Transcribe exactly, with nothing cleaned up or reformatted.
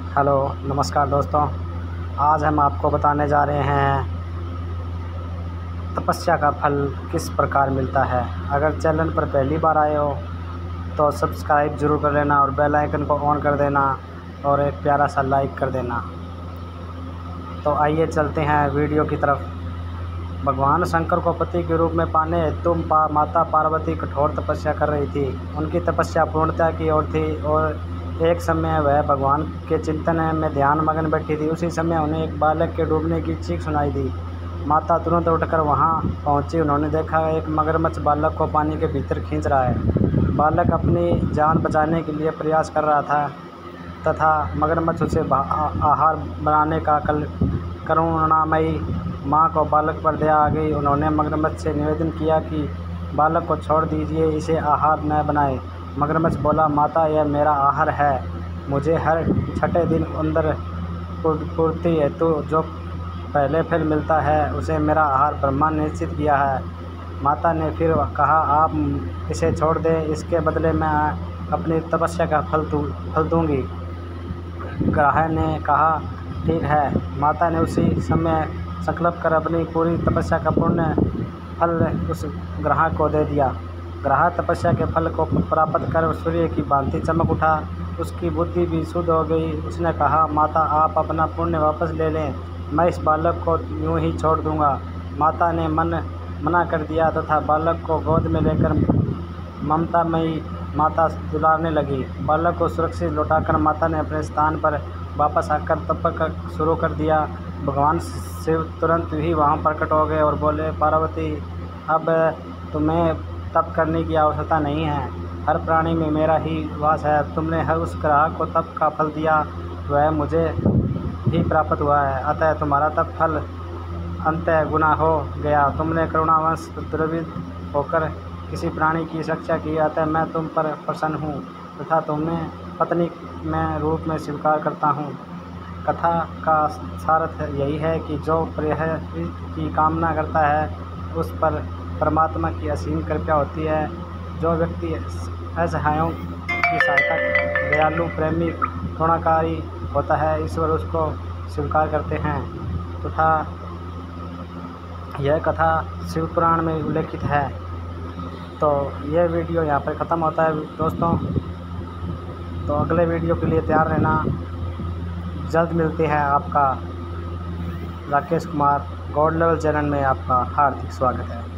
Hello नमस्कार दोस्तों। आज हम आपको बताने जा रहे हैं तपस्या का फल किस प्रकार मिलता है। अगर चैनल पर पहली बार आए हो तो सब्सक्राइब ज़रूर कर लेना और बेल आइकन को ऑन कर देना और एक प्यारा सा लाइक कर देना। तो आइए चलते हैं वीडियो की तरफ। भगवान शंकर को पति के रूप में पाने हेतु पा, माता पार्वती कठोर तपस्या कर रही थी। उनकी तपस्या पूर्णता की ओर थी और एक समय वह भगवान के चिंतन में ध्यान मग्न बैठी थी। उसी समय उन्हें एक बालक के डूबने की चीख सुनाई दी। माता तुरंत उठकर वहां पहुंची। उन्होंने देखा एक मगरमच्छ बालक को पानी के भीतर खींच रहा है। बालक अपनी जान बचाने के लिए प्रयास कर रहा था तथा मगरमच्छ उसे आहार बनाने का कल करुणामयी माँ को बालक पर दया आ गई। उन्होंने मगरमच्छ से निवेदन किया कि बालक को छोड़ दीजिए, इसे आहार न बनाए। मगरमच्छ बोला, माता यह मेरा आहार है। मुझे हर छठे दिन अंदर पूर्ति हेतु जो पहले फल मिलता है उसे मेरा आहार ब्रह्मा ने निश्चित किया है। माता ने फिर कहा, आप इसे छोड़ दें, इसके बदले मैं अपनी तपस्या का फल दू फल दूँगी। ग्राह ने कहा, ठीक है। माता ने उसी समय संकल्प कर अपनी पूरी तपस्या का पूर्ण फल उस ग्राह को दे दिया। ग्राह तपस्या के फल को प्राप्त कर सूर्य की भांति चमक उठा। उसकी बुद्धि भी शुद्ध हो गई। उसने कहा, माता आप अपना पुण्य वापस ले लें, मैं इस बालक को यूं ही छोड़ दूंगा। माता ने मन मना कर दिया तथा बालक को गोद में लेकर ममतामयी माता दुलारने लगी। बालक को सुरक्षित लौटाकर माता ने अपने स्थान पर वापस आकर तप शुरू कर दिया। भगवान शिव तुरंत ही वहाँ प्रकट हो गए और बोले, पार्वती अब तुम्हें तप करने की आवश्यकता नहीं है। हर प्राणी में मेरा ही वास है। तुमने हर उस ग्राह को तप का फल दिया, वह मुझे ही प्राप्त हुआ है। अतः तुम्हारा तप फल अंतः गुना हो गया। तुमने करुणावश द्रवित होकर किसी प्राणी की रक्षा की, अतः मैं तुम पर प्रसन्न हूँ तथा तुम्हें पत्नी में रूप में स्वीकार करता हूँ। कथा का सारथ यही है कि जो प्रेह की कामना करता है उस पर परमात्मा की असीम कृपा होती है। जो व्यक्ति असहायों की सहायता, दयालु, प्रेमी, करुणाकारी होता है, ईश्वर उसको स्वीकार करते हैं तथा यह कथा शिव पुराण में उल्लेखित है। तो यह वीडियो यहाँ पर ख़त्म होता है दोस्तों। तो अगले वीडियो के लिए तैयार रहना। जल्द मिलते हैं। आपका Rakesh Kumar god level channel में आपका हार्दिक स्वागत है।